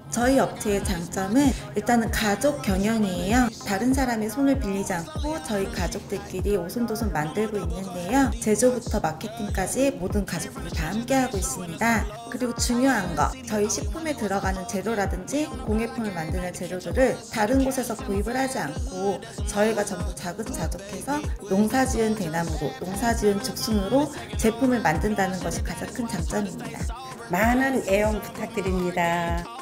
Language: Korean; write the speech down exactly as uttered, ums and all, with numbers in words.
저희 업체의 장점은 일단은 가족 경영이에요. 다른 사람의 손을 빌리지 않고 저희 가족들끼리 오손도손 만들고 있는데요. 제조부터 마케팅까지 모든 가족들이 다 함께하고 있습니다. 그리고 중요한 거, 저희 식품에 들어가는 재료라든지 공예품을 만드는 재료들을 다른 곳에서 구입을 하지 않고 저희가 전부 자급자족해서 농사지은 대나무로, 농사지은 죽순으로 제품을 만든다는 것이 가장 큰 장점입니다. 많은 애용 부탁드립니다.